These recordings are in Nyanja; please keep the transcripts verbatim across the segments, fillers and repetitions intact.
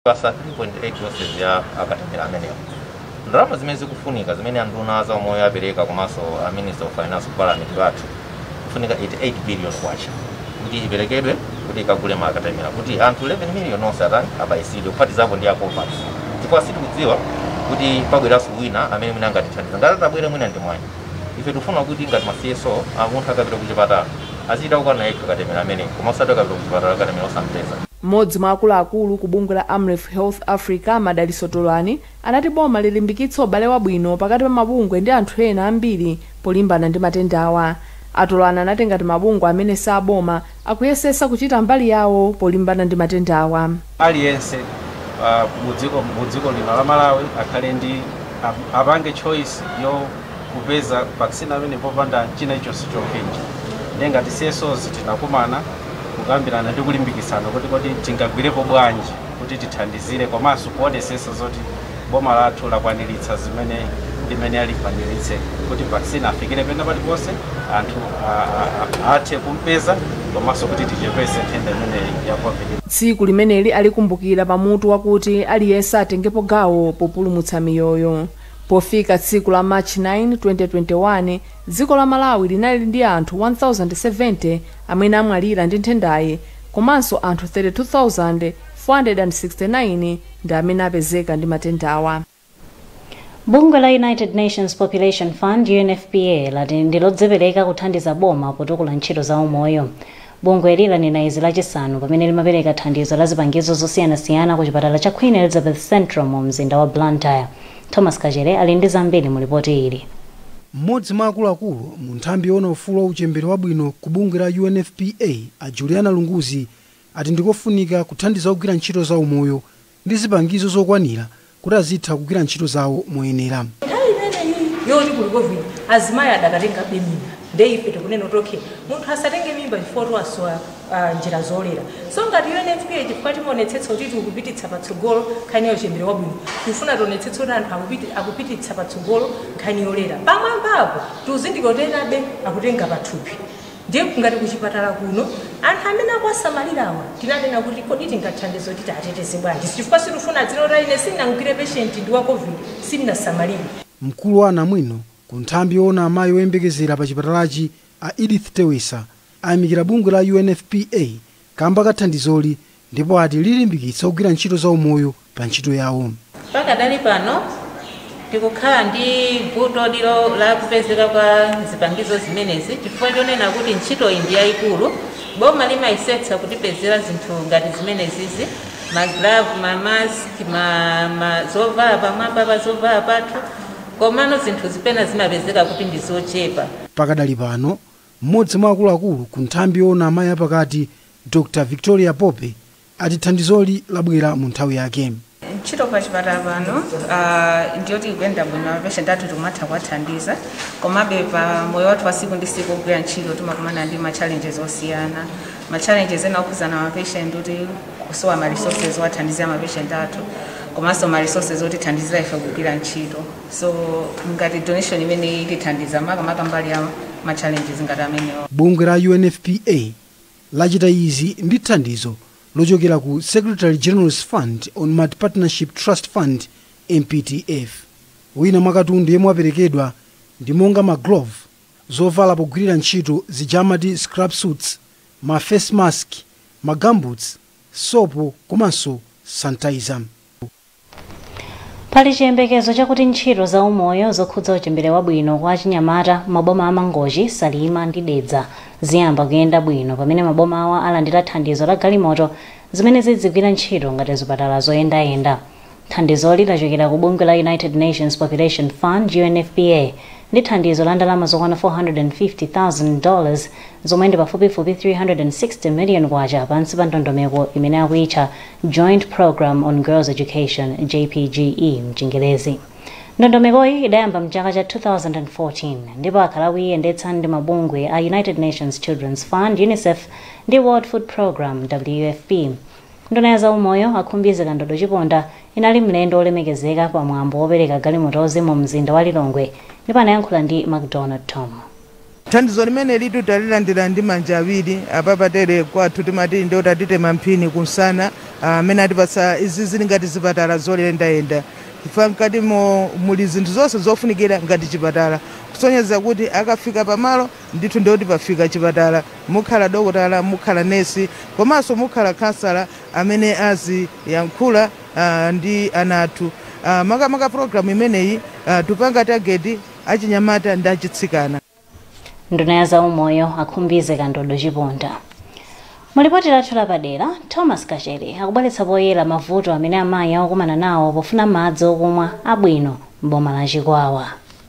Pasa three point eight doses ya akatemera ameneyo. Ndalama zimene zikufunika zimene anduna za umoyo apereka komanso a Minister of Finance Parliament bathu kufunika eighty-eight billion kwacha kuti iperekedwe kuti ikagule makatemera kuti anthu eleven million onse atani abayisidwe kuphatizapo ndi akopa. Chifukwa sitikudziwa kuti pabweranso wina amene mwina angatithandiza ngati tabwere mwina ndi mwanya. Ife tifuna kuti ngati ma C S O amunthu akapita kuchipatala azita kukana yekha katemera amene koma osati akapita kuchipatala katemera osampeza. Mmodzi mwa akuluakulu ku bungwe la Amref Health Africa Madaliso Tolani anati boma lilimbikitsa ubale wabwino pakati pa mabungwe ndi anthu ena ambiri polimbana ndi matenda awa. Atolani anati ngati mabungwe amene saboma akuyesesa kuchita mbali yawo polimbana ndi matenda awa. Aliyense mudziko mudziko lino la Malawi akhale ndi apange choice yo kupeza vaccine amene popanda china icho sichokenja. Ngati C S Os tinakumana kugambirana ndi kulimbikitsana kuti kuti tingagwirepo bwanji kuti tithandizire komanso kuonesesa zoti boma lathu lakwaniritsa zimene limene alikwaniritse kuti vaccine afikire pena paliponse anthu athe kumpeza komanso kuti tichepese nthenda imene ya COVID. Tsiku limeneli alikumbukira pamutu wakuti aliyense atengepo gawo populumutsa miyoyo. Pofika tsiku la March nine twenty twenty-one, dziko la Malawi linali ndi anthu one thousand seventy amene amwalira ndi nthendayi, komanso anthu thirty-two thousand four hundred sixty-nine ndi amene apezeka ndi matenda awa. Bungwe la United Nations Population Fund U N F P A lati ndilodzipereka kuthandiza boma potukula ntchito za umoyo. Bungwe lila nina izi lachisanu pamene limapereka thandizo la zipangizo zosiyanasiyana ku chipatala cha Queen Elizabeth Central mu mzinda wa Blantyre. Thomas Kajere ali ndi zambiri mu ripoti ili. Mmodzi mwa akuluakulu mu nthambi yoona ufulu wa uchembere wabwino ku bungwe la U N F P A a Juliana Lunguzi ati ndikofunika kuthandiza kugwira ntchito za umoyo ndi zipangizo zokwanira kuti azitha kugwira ntchito zawo moyenera. Yoni kuli COVID azimaya adakatenga bemina ndei ife tikunena kuti munthu asatenge mimba chifukwa twaswa njira zolera. So ngati U N F P A chifukwa timonetsetsa kuti tikupititsa patsogolo nkhani yochembere wabwino tifuna tionetsetsa kuti anthu akupititsa patsogolo nkhani yolera. Pamwambapo tuzindikoterabe akutenga pathupi. Ndiye ngati kuchipatala kuno anthu amene akwasamalirawa tinanena kuti kodi tingathandize kuti ateteze bwanji chifukwa sitifuna dzino la ine sinangwire patient ndi wa COVID sinasamalire. Mkulu wa anamwino ku nthambi yoona amayi oyembekezera pa chipatalachi a Edith Tewesa ayamikira bungwe la U N F P A kamba kathandizoli ndipo ati lilimbikitsa kugwira ntchito za umoyo pa ntchito yawo. Pakadali pano tikukhala ndi vuto lilo la kupezeka kwa zipangizo zimenezi chifukwa chonena kuti ntchito iyi ndi yayikulu. Boma limayisetsa kutipezera zinthu ngati zimenezizi maglavu, mamaski, zovala pamwamba pa zovala pathu komano zinthu zipena zimapezeka kuti ndi zochepa. Pakadali pano mmodzi mwa akuluakulu ku nthambi yoona amayi apakati Doctor Victoria Pope ati thandizoli labwera mu nthawi yake. Ntchito pa chipatala pano ndiyo tikuyenda bwino mapatient athu timatha kuwathandiza komabe pa moyo wathu wa siku ndi siku kugwira ntchito timakumana ndi ma challenges osiyana. Ma challenges ena okhudzana mapatient kuti kusowa ma resources wathandizira mapatient athu komanso ma resources otithandizira ife kugwira ntchito. So ngati donation imene itithandiza makamaka mbali ya ma challenges ngati amenewo. Bungwe la U N F P A lachita izi ndi thandizo lochokera ku Secretary General's Fund on Mad Partnership Trust Fund M P T F. Wina mwakatundu yemwe aperekedwa ndi monga ma glove zovala pogwirira ntchito zijamati scrub suits, ma face mask, ma gumboots, sopo komanso sanitizer. Pali chiyembekezo chakuti ntchito za umoyo zokhudza uchembere wabwino kwa achinyamata maboma a Mangochi, Salima ndi Dedza ziyamba kuyenda bwino pamene maboma awa alandira thandizo la galimoto zimene zizigwira ntchito ngati zipatala zoyendayenda. Thandizoli lachokera ku bungwe la United Nations Population Fund U N F P A ndi thandizo la ndalama zokwana four hundred fifty thousand dollars zomwe ndi pafupifupi three hundred sixty million kwacha pansi pa ndondomeko imene akuitcha Joint Program on Girls Education J P G E mchingerezi. Ndondomekoyi idayamba mchaka cha two thousand fourteen ndipo akhala akuyiyendetsa ndi mabungwe a United Nations Children's Fund UNICEF ndi World Food Program W F P. Nduna ya za umoyo akhumbizika ndodo chiponda inali mlendo olemekezeka pa mwambo wopereka galimotozi mu mzinda wa Lilongwe ndipo anayankhula ndi McDonald Tom. thandizo limene litu talilandira ndi manja awiri apa patere kwathu timati ndo tatite mamphini kunsana amene uh, atipatsa izi zili ngati zipatala zoyendayenda chifukwa mkati muli zinthu zonse zofunikira ngati chipatala kusonyeza kuti akafika pamalo ndithu ndoti pafika chipatala mukhala dokotala mukhala nesi komanso mukhala kansala amene aziyankhula uh, ndi anathu uh, makamaka programu imeneyi uh, tupanga tageti achinyamata ndi achitsikana. Nduna ya zaumoyo akhumbize kandodo chiponda. Mulipoti lathu lapadera, Thomas Kachere akubweretsa poyera mavuto amene amayi akukumana nawo pofuna madzi okumwa abwino m'boma la Chikwawa.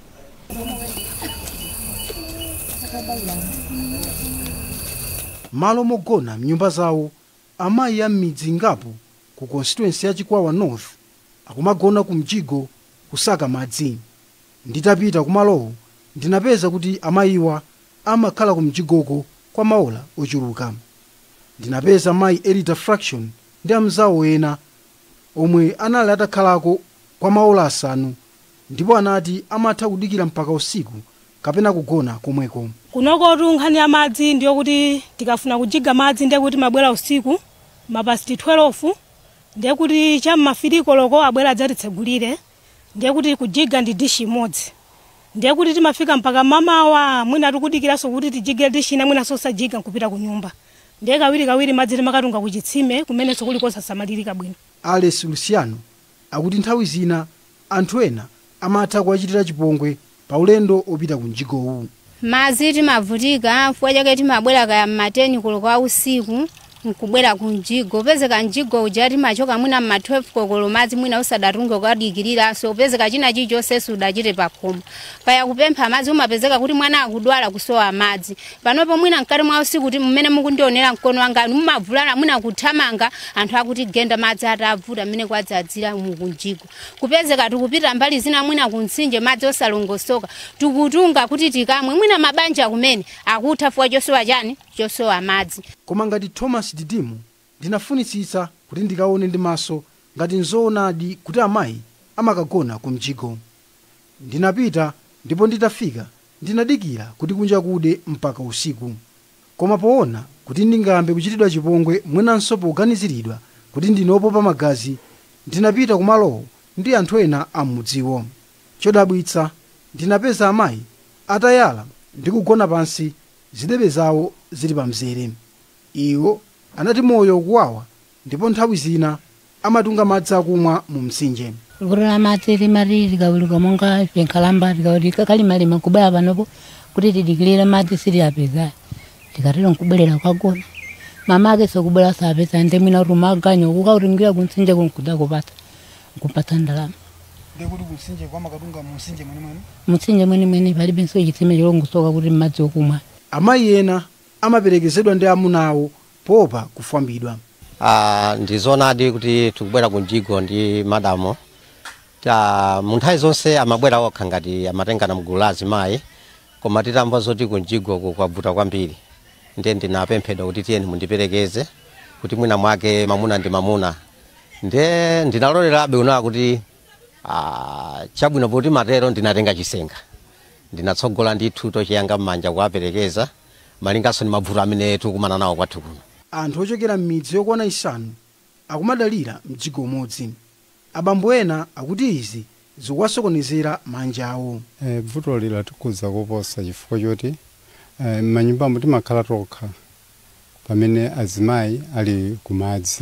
Malo mogona mnyumba zawo amayi a m'midzi ingapo ku constituency ya Chikwawa North akumagona ku mjigo kusaka madzi. Nditapita kumalowo ndinapeza kuti amayiwa amakhala ku mjigoko kwa maola ochuluka. Ndinapeza mayi Erita Fraction ndi amzawo ena omwe anali atakhalako kwa maola asanu ndipo anati amatha kudikira mpaka usiku kapena kugona komweko. Kunokotu nkhani ya madzi ndiyo kuti tikafuna kujiga madzi ndiye kuti mabwera usiku mapasti twelve ndiye kuti cham'mafiriko loko abwera adzatitsegulire ndiye kuti kujiga ndi dishi imodzi ndiye kuti timafika mpaka mamawa mwina tikudikiraso kuti tijige dishi ina mwina sosajiga nkupita ku nyumba ndiye kawiri kawiri madzi timakatunga kuchitsime kumenenso kuli kosasamalirika bwino. Alex Luciano akuti nthawi zina anthu ena amatha kuwachitira chipongwe pa ulendo opita ku mjigowu. Madzi timavutika chifukwa chake timabwera kaya m'mateni koloko kwa usiku nkubwera ku mjigo pezeka mjigo uja timachoka mwina ma twelve kokolo madzi mwina usadatunge kwadikirira so pezeka china chichonse sudachite pakhomo paya kupempha madzi umapezeka kuti mwana akudwala kusowa madzi panopo mwina mkati mwa usiku kuti mmene mukundionera mkono wanga mumavulana mwina kuthamanga anthu akuti genda madzi atavuta mmene kwadzadzira mu mjigo kupezeka tikupita mbali zina mwina kuntsinje madzi osalongosoka tikutunga kuti tikamwe mwina mabanja kumene akutha fuwa chosowa chani chosowa madzi. Koma ngati Thomas Didimu ndinafunitsitsa kuti ndikaone ndi maso ngati nzoonadi kuti amayi amakagona ku mjigo. Ndinapita ndipo nditafika ndinadikira kuti kunja kude mpaka usiku. Koma poona kuti ndingambe kuchitidwa chipongwe mwenanso poganiziridwa kuti ndinopopa magazi ndinapita kumalowo ndi anthu ena amudziwo. Chodabwitsa ndinapeza amayi atayala ndi kugona pansi zidebe zawo zili pamzere. Iwo anati moyo kuwawa ndipo nthawi zina amatunga madzi akumwa mu mtsinje. Gurula matiri mariri kawuluka monga penkalamba tikawulika kalimalima kubaya panopo kuti tidikilire madzi siri apeza tikatero nkubelera kwagona mama ake sokubwera sapeza nde mwina rumaganyo kukauringira kuntsinje kunkuda kupata kupata ndalama. Ndekuti kuntsinje kwa makatunga mu mtsinje mwene mwene mutsinje mwene mwene pali benso chitsime chilongosoka kuti madzi okumwa. Amayi ena amaperekezedwa ndi amunawo popa kufambidwa. Ah, ndizonadi kuti tikubwera ku mjigo ndi madamo ta munthawi zonse amabwera okha ngati amatengana mgulu la azimayi koma titamva zoti ku mjigo kwavuta kwambiri ndiye ndinapemphedwa kuti tiyeni mundiperekeze kuti mwina mwake mamuna ndi mamuna ndiye ndinalolerabe unawa kuti ah, chabwino poti matero ndinatenga chisenga ndinatsogola ndithu tochiyanga m'manja kuwaperekeza malingaso ni mavuto amene tikumana nawo kwathu kuno. Anthu ochokera m'midzi yokwana isanu akumadalira mjigo umodzi. Abambo ena akuti izi zikuwasokonezera manja awo. E, vuto lila tikuza kuposa chifukwa choti e, manyumbamo timakhala tokha pamene azimayi ali kumadzi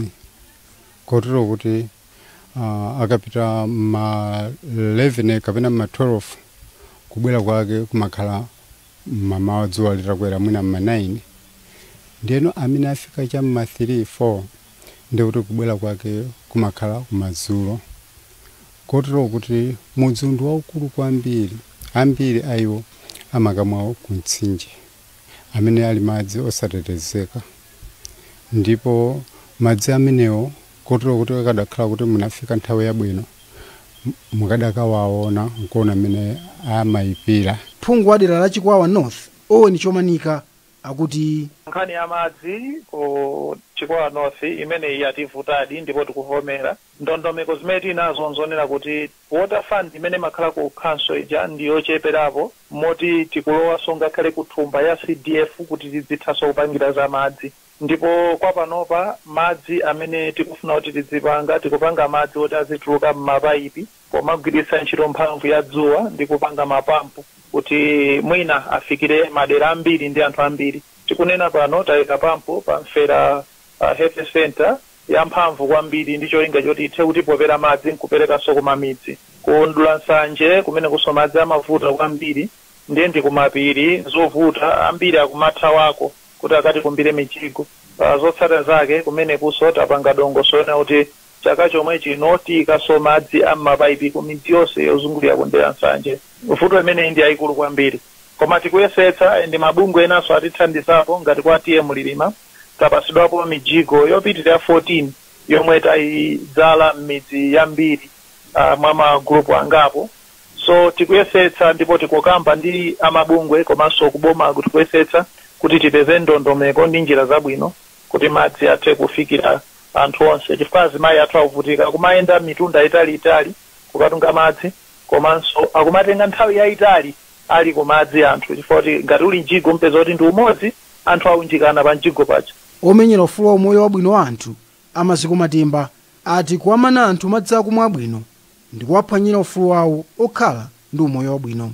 kotero kuti uh, akapita ma eleven kapena ma twelve kubwera kwake kumakhala mama dzuwa litakwera mwina ma nine ndiyeno amene afika cha ma three four ndiye kuti kubwera kwake kumakhala kumadzulo kotero kuti mudzi waukulu kwambiri ambiri ayo amakamwawo ku mtsinje amene ali madzi osatetezeka ndipo madzi amenewo kotero kuti akadakhala kuti munafika nthawi yabwino mukadakawaona nkuona amene amayipira. Phungu wa dera la Chikwawa North Owen Chomanika akuti nkhani ya madzi ku Chakwera North imene yativutadi ndipo tikuvomera ndondomeko zimene tinazo nzonena kuti water fund imene makhala ku council ija ndiyocheperapo moti tikulowaso ngakhale kuthumba ya C D F kuti tidzithaso kupangira za madzi ndipo kwa panopa madzi amene tikufuna kuti tidzipanga tikupanga madzi oti azituluka m'mapayipi pomagwiritsa ntchito mphamvu ya dzuwa ndi kupanga mapampu kuti mwina afikire madera ambiri ndi anthu ambiri. Tikunena pano tayika pampu pamfera uh, health center ya mphamvu kwambiri ndi cholinga choti ithe kuti popera madzi nkuperekanso kumamidzi. Kundula nsanje kumene kuso madzi amavuta kwambiri ndiye ndi kumapiri zovuta ambiri akumathawako kuti akati kumbire mijigo. Uh, zotsata zake kumene kuso tapanga dongo soona kuti chaka chomwe chino tiyikaso madzi am'mapayipi ku midzi yonse yozungulira kundera nsanje. Vuto imene ndi yayikulu kwambiri. Koma tikuyesetsa ndi mabungwe enaso atithandizapo ngati kwa T M Lilima tapasidwapo mijigo yopitirira fourteen yomwe tayidzala m'midzi yambiri uh, mwa magrupu angapo. So tikuyesetsa ndipo tikukamba ndi amabungwe komanso kuboma kuti kuyesetsa kuti tipeze ndondomeko ndi njira zabwino kuti madzi athe kufikira anthu onse chifukwa azimayi athu akuvutika kumayenda mitunda italiitali kukatunga madzi komanso akumatenga nthawi yayitali ali kumadzi anthu chifukwa kuti ngati uli mjigo mpeza kuti ndi umodzi anthu aunjikana pa mjigo pacha. Omenyera ufulu wa umoyo wabwino wa anthu amaziko matimba ati kuwamana anthu madzi akumwa abwino ndi kuwaphwanyira ufulu wawo okhala ndi umoyo wabwino.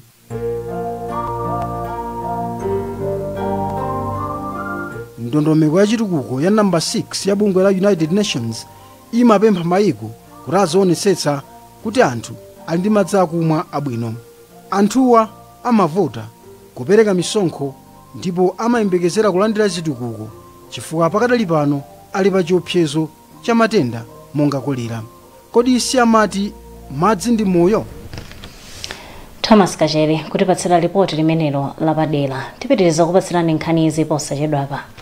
Ndondomeko ya chitukuko ya namba six ya bungwe la United Nations imapempha mayiko kuti azionetsetsa kuti anthu ali ndi madzi akumwa abwino. Anthuwa amavota kupereka misonkho ndipo amayembekezera kulandira zitukuko chifukwa pakadali pano ali pa chiopsezo cha matenda monga kolera. Kodi isi amati madzi ndi moyo? Thomas Kachere kutipatsira ripoti limenelo lapadera. Tipitiriza kupatsirani nkhani izi posachedwapa.